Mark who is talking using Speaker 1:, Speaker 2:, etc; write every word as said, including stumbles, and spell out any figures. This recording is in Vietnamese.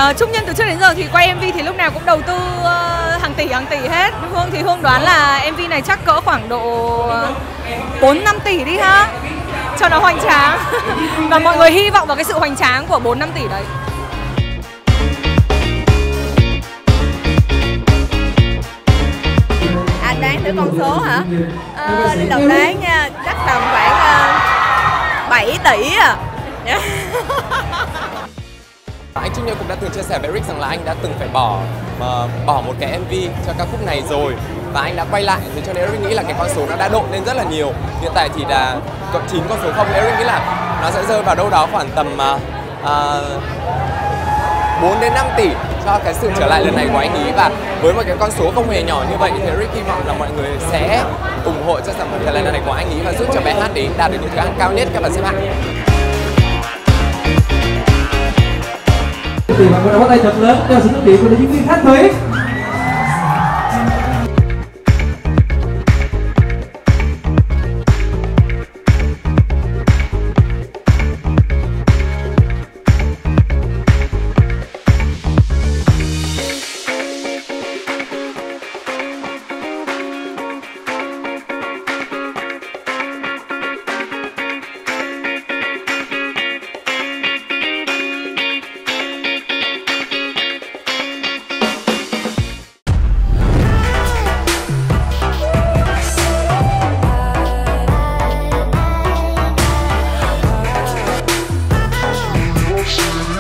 Speaker 1: uh, Trúc Nhân từ trước đến giờ thì quay em vê thì lúc nào cũng đầu tư uh, hàng tỷ hàng tỷ hết. Hương thì Hương đoán là em vê này chắc cỡ khoảng độ bốn năm tỷ đi ha, cho nó hoành tráng. Và mọi người hy vọng vào cái sự hoành tráng của bốn năm tỷ đấy.
Speaker 2: Anh đoán thử con số hả? À, lần đoán nha, chắc tầm khoảng uh, bảy tỷ à.
Speaker 3: Anh Trúc Nhân cũng đã từng chia sẻ với Rick rằng là anh đã từng phải bỏ uh, bỏ một cái em vê cho ca khúc này rồi, và anh đã quay lại, thì cho nên Rick nghĩ là cái con số nó đã đội lên rất là nhiều. Hiện tại thì là cộng chín con số không, Rick nghĩ là nó sẽ rơi vào đâu đó khoảng tầm uh, uh, bốn đến năm tỷ cho cái sự trở lại lần này của anh ý. Và với một cái con số không hề nhỏ như vậy thì Rick hy vọng là mọi người sẽ ủng hộ cho sản phẩm trở lại lần này của anh ý và giúp cho bài hát đấy đạt được những thứ hạng cao nhất các bạn xếp hạng.
Speaker 4: Thì mọi người có tay thật lớn cho sự xuất hiện của những viên khách Thúy.
Speaker 5: Ocean.